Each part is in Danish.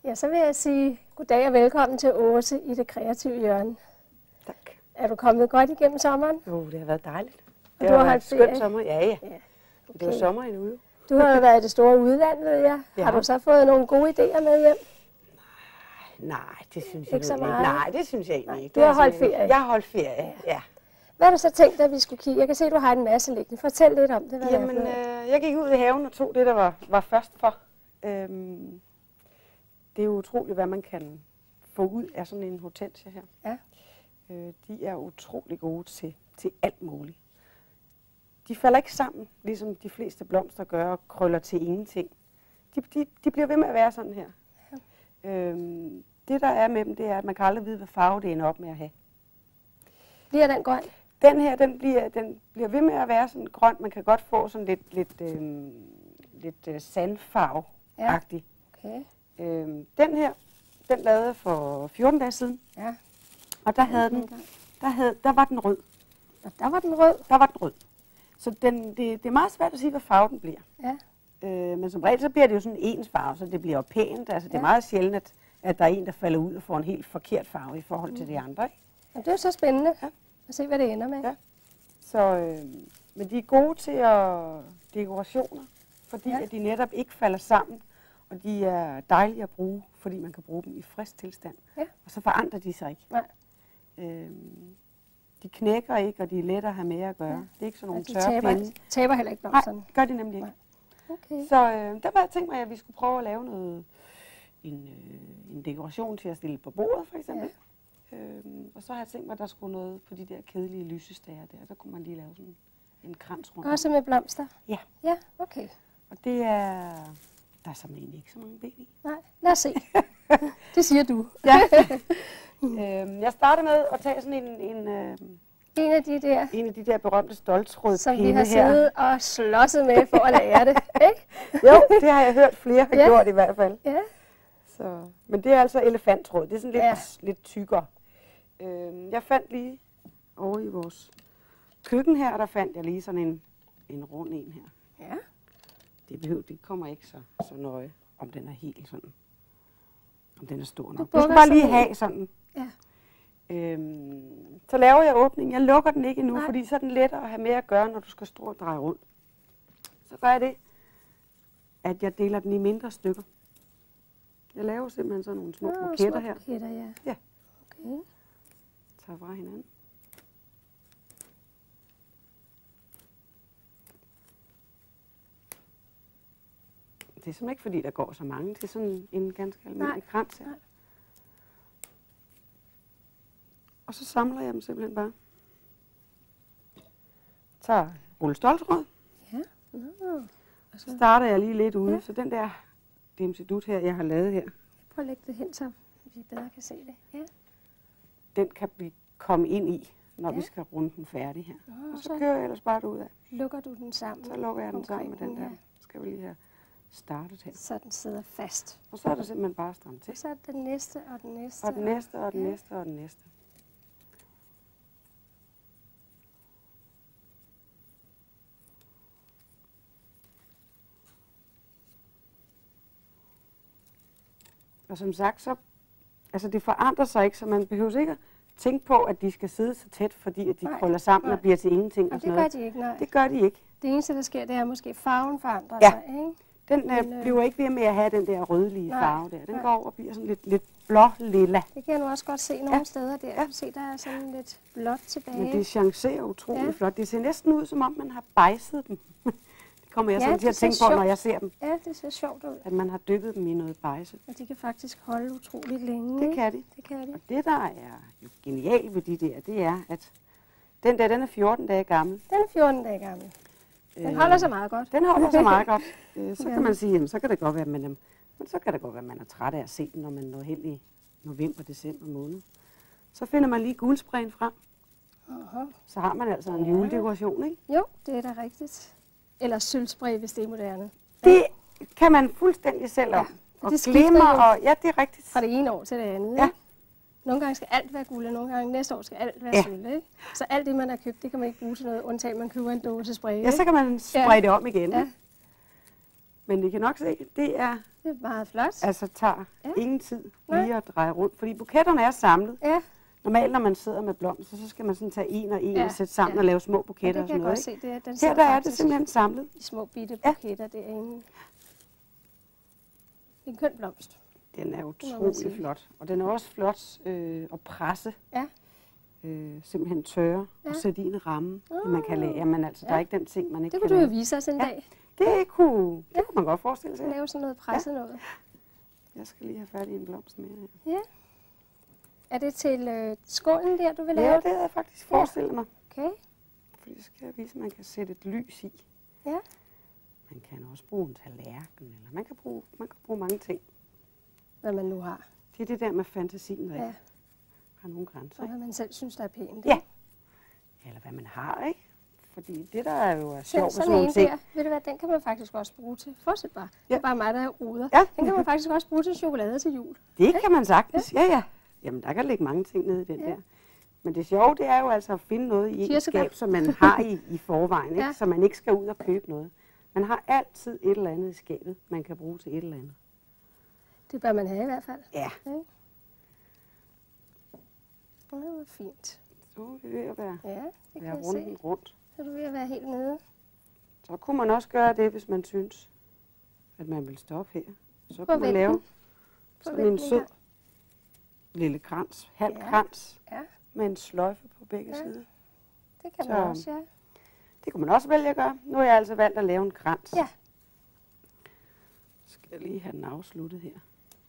Ja, så vil jeg sige goddag og velkommen til Åse i det kreative hjørne. Tak. Er du kommet godt igennem sommeren? Jo, det har været dejligt. Og du har været ferie? skønt sommer. Ja. Okay. Det var sommer endnu jo. Du har været i det store udland, ved jeg. Ja. Har du så fået nogle gode idéer med hjem? Nej, det synes jeg Ikke så egentlig meget? ikke. Nej, det synes jeg egentlig ikke. Du har Det er holdt sådan- ferie? Jeg har holdt ferie, ja. Hvad har du så tænkt, at vi skulle kigge? Jeg kan se, at du har en masse liggende. Fortæl lidt om det. Hvad Jamen, det er for noget. jeg gik ud i haven og tog det, der var først for. Det er jo utroligt, hvad man kan få ud af sådan en hortensia her. Ja. De er utrolig gode til alt muligt. De falder ikke sammen, ligesom de fleste blomster gør, og krøller til ingenting. De bliver ved med at være sådan her. Ja. Det, der er med dem, det er, at man kan aldrig vide, hvad farve det ender op med at have. Bliver den grøn? Den her, den bliver ved med at være sådan grøn. Man kan godt få sådan lidt sandfarve-agtig. Okay. Den her, den lavede jeg for 14 dage siden. Ja. Og der var den rød. Og der var den rød. Der var den rød. Så det er meget svært at sige, hvad farve den bliver. Ja. Men som regel, så bliver det jo sådan en ens farve, så det bliver jo pænt. Altså, det er meget sjældent, at der er en, der falder ud og får en helt forkert farve i forhold til de andre. Ikke? Og det er jo så spændende Ja. at se, hvad det ender med. Ja. Så, men de er gode til dekorationer, fordi at de netop ikke falder sammen. Og de er dejlige at bruge, fordi man kan bruge dem i frisk tilstand. Ja. Og så forandrer de sig ikke. Nej. De knækker ikke, og de er lette at have med at gøre. Ja. Det er ikke sådan nogle De tørre pinde. taber heller ikke blomsterne. Nej, gør de nemlig ikke. Nej. Okay. Så der var jeg tænkt mig, at vi skulle prøve at lave en dekoration til at stille på bordet, for eksempel. Ja. Og så har jeg tænkt mig, at der skulle noget på de der kedelige lysestager der. Der kunne man lige lave sådan en krans rundt. Også med blomster? Ja. Ja, okay. Og det er... Der er simpelthen egentlig ikke så mange ben i. Nej, lad os se. Det siger du. Ja. Jeg starter med at tage sådan En af de der, en af de der berømte stoltrådpinde som vi her. har siddet og slåsset med for at lære det, ikke? Jo, det har jeg hørt flere har gjort i hvert fald. Ja. Så, men det er altså elefanttråd. Det er sådan lidt, lidt tykkere. Jeg fandt lige over i vores køkken her, der fandt jeg lige sådan en rund en her. Ja. Det kommer ikke så nøje, om den er helt sådan. Om den er stor nok. Du bukker skal bare lige sådan have sådan. Ja. Så laver jeg åbningen. Jeg lukker den ikke endnu, Nej. fordi så er den lettere at have med at gøre, når du skal stå og dreje rundt. Så gør jeg det, at jeg deler den i mindre stykker. Jeg laver simpelthen sådan nogle små buketter her. Buketter, ja. Ja. Okay. Tager fra hinanden. Det er simpelthen ikke, fordi der går så mange til sådan en ganske almindelig krans her. Nej. Og så samler jeg dem simpelthen bare. Tager rullestoltråd. Ja. Nå. Og Så starter jeg lige lidt ude. Så den der dimsedut her, jeg har lavet her, prøv at lægge det hen, så vi bedre kan se det. Ja. den kan vi komme ind i, når vi skal runde den færdig her. Og så kører jeg ellers bare ud af. Lukker du den sammen? Så lukker jeg den sammen med den der. Ja. Skal vi lige have startet her. Så den sidder fast. Og så er det simpelthen bare stramt til. Så er det den næste og den næste. Og den næste, og den næste, og den næste. Og som sagt, så altså det forandrer sig ikke, så man behøver ikke at tænke på, at de skal sidde så tæt, fordi at de krøller sammen og bliver til ingenting. Og og det sådan gør noget. de ikke, nej. Det gør de ikke. Det eneste, der sker, det er måske farven forandrer Ja. sig, ikke? Den bliver ikke ved med at have den der rødlige farve der. Den nej. går over og bliver sådan lidt blå-lilla. Det kan jeg nu også godt se nogle steder der. Ja. Se, der er sådan lidt blåt tilbage. Men det chancerer utrolig flot. Det ser næsten ud, som om man har bejset dem. Det kommer jeg sådan til at tænke på, når jeg ser dem. Ja, det ser sjovt ud. At man har dykket dem i noget bejse. Og de kan faktisk holde utroligt længe. Det kan de. Det kan de. Og det, der er jo genialt ved de der, det er, at den der, den er 14 dage gammel. Den er 14 dage gammel. Den holder så meget godt. Den holder så meget godt. Så kan man sige, jamen, så kan det godt være, at man er træt af at se den, når man når hen i november, december måned. Så finder man lige guldsprayen frem. Så har man altså en juledekoration, ikke? Jo, det er da rigtigt. Eller sølvspray, hvis det er moderne. Det kan man fuldstændig selv om. Og det skifter glimmer, jo. og ja, det er rigtigt. Fra det ene år til det andet, Ja. ikke? Nogle gange skal alt være guld, og nogle gange næste år skal alt være sølv, ikke? Så alt det, man har købt, det kan man ikke bruge til noget, undtagen man køber en dåse spray, Ja, så kan man spraye det om igen. Ja. Men I kan nok se, det er Det er meget flot. altså tager Ja. ingen tid Nej. lige at dreje rundt. Fordi buketterne er samlet. Ja, Normalt, når man sidder med blomster, så skal man sådan tage en og en og sætte sammen ja. og lave små ja buketter det og kan sådan jeg godt noget. Ikke? se. Det er, den Her sidder der er det faktisk simpelthen samlet. i små bitte Ja. buketter derinde. Det er en køn blomst. Den er må man utrolig sige. flot. Og den er også flot at presse. Ja. Simpelthen tørre Ja. og sætte i en ramme. Man kan lave. Jamen altså, der er ikke den ting, man ikke Det kan kunne du jo lave. vise os en Ja. dag. Det kunne man godt forestille sig. Lave sådan noget presset noget. Jeg skal lige have fat i en blomst mere her. Ja. Er det til skålen der, du vil lave? Ja, det havde jeg faktisk forestillet mig. Okay. Fordi så skal jeg vise, at man kan sætte et lys i. Ja. Man kan også bruge en tallerken, eller man kan bruge mange ting. Hvad man nu har. Det er det der med fantasien, der Ja. ikke har nogen grænser. Og hvad man selv synes, der er pænt. Ja. Eller hvad man har, ikke? Fordi det, der er jo sjovt med sådan sådan nogle en ting. der, ved du hvad, den kan man faktisk også bruge til. Fortsæt bare. Ja. Det er bare mig, der ruder. Ja. Den kan man faktisk også bruge til chokolade til jul. Det kan man sagtens, ja. Jamen, der kan ligge mange ting nede i den der. Men det sjove, det er jo altså at finde noget i et Kirsebær. skab, som man har i forvejen, ikke? Ja. Så man ikke skal ud og købe noget. Man har altid et eller andet i skabet, man kan bruge til et eller andet. Det bør man have i hvert fald. Ja. Okay. Det var fint. Så er vi ved at være Ja, det kan jeg runden se. rundt. Så er du ved at være helt nede. Så kunne man også gøre det, hvis man synes, at man vil stoppe her. Så kunne man vent lave nu. sådan vent en lige sød her. lille krans, halv Ja. krans, Ja, med en sløjfe på begge Ja. sider. det kan Så- man også, ja. Det kunne man også vælge at gøre. Nu har jeg altså valgt at lave en krans. Ja. Så skal jeg lige have den afsluttet her.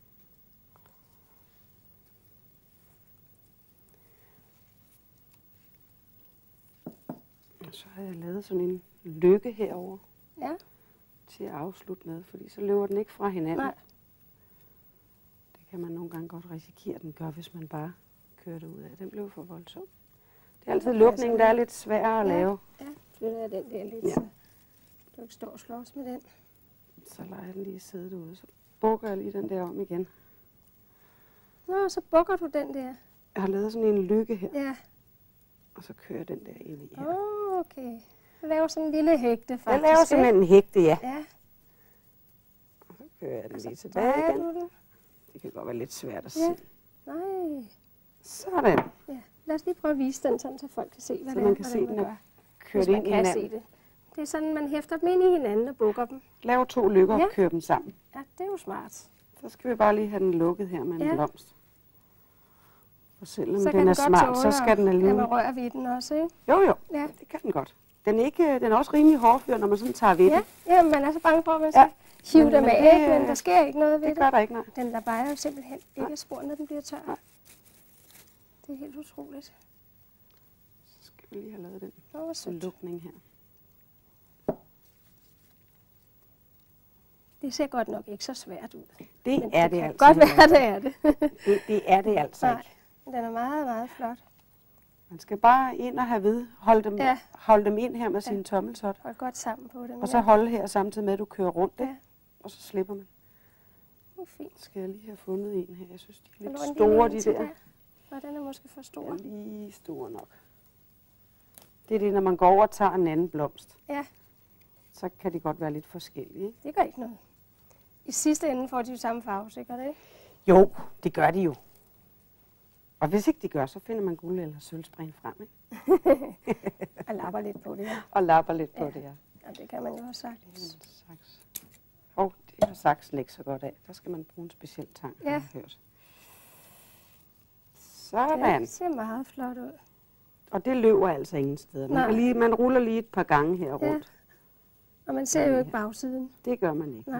Og så har jeg lavet sådan en lykke herover Ja, til at afslutte med, fordi så løber den ikke fra hinanden. nej. Det kan man nogle gange godt risikere, at den gør, hvis man bare kører det ud af. Den blev for voldsom. Det er altid lukningen, der er lidt sværere at lave. Ja, flytter jeg den der lidt, Ja. så du ikke står og slås med den. Så lader jeg den lige sidde derude. Så bukker jeg lige den der om igen. Nå, så bukker du den der. Jeg har lavet sådan en lykke her, Ja, og så kører jeg den der ind i her. okay. Du laver sådan en lille hægte, faktisk. Jeg laver simpelthen en hægte, ja. Ja, Og så kører jeg den og så lige tilbage drejer igen. du den. Det kan godt være lidt svært at Ja. se. Nej. Sådan. Ja, lad os lige prøve at vise den, sådan, så folk kan se, hvad Så det man er, kan hvordan se, man den gør. er kørt Hvis man ind i kan se hinanden. det. Det er sådan, man hæfter dem ind i hinanden og bukker dem. Laver 2 lykker og Ja. kører dem sammen. Ja, det er jo smart. Så skal vi bare lige have den lukket her med en Ja. blomst. Og selvom Så den er godt smart, tåle så skal den at alligevel... man rører ved den også, ikke? Jo, Ja. det kan den godt. Den er også rimelig hårdfør, når man sådan tager ved Ja, den. ja, man er så bange for, at man skal hive Men- dem men af, det- ikke? Men der sker ikke noget ved Det det. gør der ikke, nej. Den lader jo simpelthen ikke spor, når den bliver tør. Nej. Det er helt utroligt. Så skal vi lige have lavet den Nå, hvor sødt. lukning her. Det ser godt nok ikke så svært ud. Det Men er det det kan altså. godt heller være, det er det. ikke. Det er det altså Nej, ikke. men den er meget, meget flot. Man skal bare ind og have ved. Ja. Holde dem ind her med sin tommeltot. Hold godt sammen på dem. Og så holde her samtidig med, at du kører rundt. Ikke? Ja. Og så slipper man. Det er fint. Skal jeg lige have fundet en her? Jeg synes, de er Der lidt lå en store, lille de en der. til Og den er måske for stor. Ja, lige store nok. Det er det, når man går over og tager en anden blomst. Ja, Så kan de godt være lidt forskellige. Ikke? det gør ikke noget. I sidste ende får de jo samme farve, sikkert, ikke? Jo, det gør de jo. Og hvis ikke de gør, så finder man guld eller sølvspring frem. Ikke? Og lapper lidt på det her. Og lapper lidt på Ja. det her. Ja, det kan man jo også sagt. En saks. Det har saksen ikke så godt af. Der skal man bruge en speciel tang. har Ja. jeg hørt. Sådan. Det ser meget flot ud. Og det løber altså ingen steder. Nej. Man ruller lige et par gange her Ja. rundt. Og man ser jo ikke bagsiden. Det gør man ikke. Nej.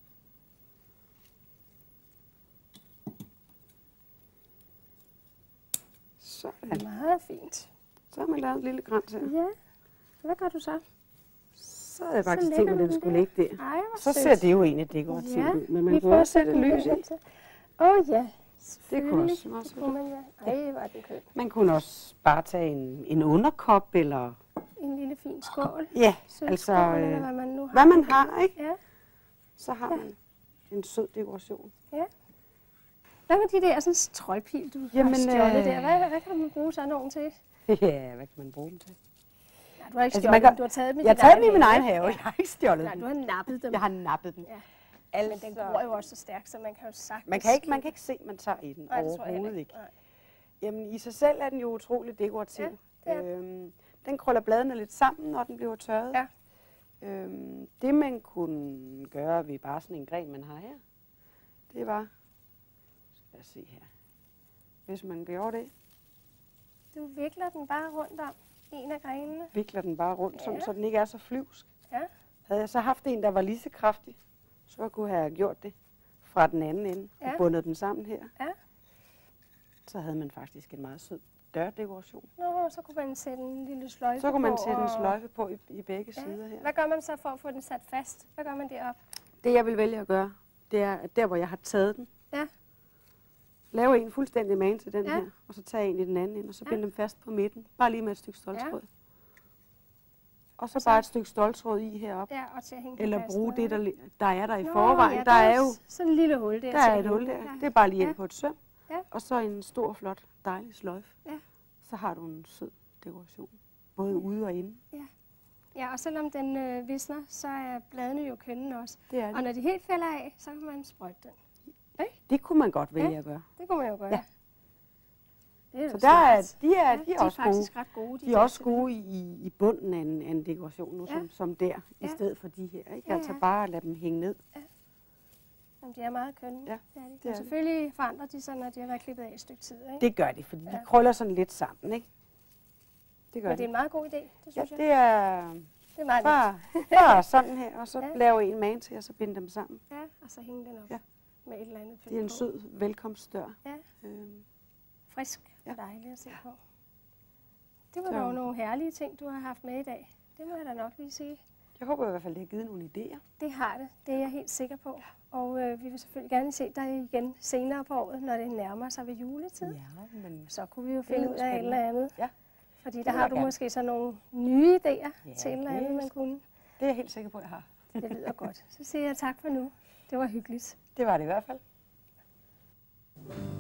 Sådan. Meget fint. Så har man lavet en lille krans her. Ja. Hvad gør du så? Så havde jeg faktisk Så tænkt mig, lægger at den du skulle den ligge der. Ej, hvor Så sødt. ser det jo egentlig dekorativt Ja, ud. Men man vi kunne prøver også sætte at lys i. den til. Åh ja, Det kunne også være Det sødt. kunne man, ja. Ej, var den køn. Man kunne også bare tage en underkop, eller En lille fin skål. ja, Sølvskål, altså eller hvad man nu har. hvad man har, ikke? Ja. Så har man en sød dekoration. Hvad med de der sådan troldpil, du Jamen, har stjålet der? Hvad kan man bruge sådan nogen til? Ja, hvad kan man bruge dem til? Ja, du har ikke Altså, stjålet dem, du har taget dem i Jeg har taget dem i min egen have, jeg har ikke stjålet Nej, dem. du har nappet dem. Jeg har nappet dem. Ja. Altså, Men den gror jo også så stærkt, så man kan jo sagtens... man kan ikke se, at man tager i den. Nej, det tror jeg overhovedet ikke. Nej. Jamen, i sig selv er den jo utrolig dekorativ. Ja, det er Den krøller bladene lidt sammen, når den bliver tørret. Ja. Det man kunne gøre ved bare sådan en gren, man har her, det var, skal jeg se her, hvis man gjorde det, Du vikler den bare rundt om en af grenene. vikler den bare rundt, sådan, så den ikke er så flyvsk. Ja. Havde jeg så haft en, der var lige så kraftig, så kunne jeg have gjort det fra den anden ende og bundet den sammen her. Ja. Så havde man faktisk en meget sød dørdekoration. Nå, så kunne man sætte en lille sløjfe på. Så kunne man sætte en sløjfe på i begge sider her. Hvad gør man så for at få den sat fast? Hvad gør man derop? Det jeg vil vælge at gøre, det er, at der hvor jeg har taget den, Ja. lave en fuldstændig mane til den Ja. her, og så tage en i den anden ende, og så binde dem fast på midten. Bare lige med et stykke stoltråd. Ja. Og så bare et stykke stoltråd i heroppe. Ja, og til at hænge den Eller fast bruge med. det, der er der i forvejen. Ja, der er jo sådan en lille hul der. der til er at et hul hænge der. den. Det er bare lige ind Ja. på et søm. Ja. Og så en stor, flot, dejlig sløjfe. Ja. Så har du en sød dekoration. Både ude og inde. Ja, og selvom den visner, så er bladene jo kønne også. Det er Og det. når de helt falder af, så kan man sprøjte den. Det kunne man godt vælge at gøre. Det kunne man jo gøre. Ja. Det er jo Så smart. de er også gode. faktisk ret gode. De er også gode i bunden af en dekoration, nu, Ja. som der, i Ja. stedet for de her. Ikke? Ja, Altså ja. bare lade dem hænge ned. Jamen, de er meget kønne. Ja, det er de. det er Men selvfølgelig forandrer de sig, når de har været klippet af et stykke tid. Ikke? Det gør de, fordi de Ja. krøller sådan lidt sammen. Ikke? Det gør Men det er de. en meget god idé, det Ja, synes jeg. det er Det er meget let. bare sådan her, og så Ja. lave en mane til, og så binde dem sammen. Ja, og så hænge den op Ja. med et eller andet pynt Det er en på. sød velkomstdør. Ja. Frisk og Ja. dejligt at se på. Det var Så- dog nogle herlige ting, du har haft med i dag. Det må jeg da nok lige sige. Jeg håber i hvert fald, det har givet nogle idéer. Det har det. Det er jeg helt sikker på. Og vi vil selvfølgelig gerne se dig igen senere på året, når det nærmer sig ved juletid. Ja, men Så kunne vi jo finde lyder ud af et spændende. eller andet. Ja. Fordi vil der har jeg du gerne. måske så nogle nye idéer Ja, til et eller andet, det- man kunne. det er jeg helt sikker på, at jeg har. Det lyder godt. Så siger jeg tak for nu. Det var hyggeligt. Det var det i hvert fald.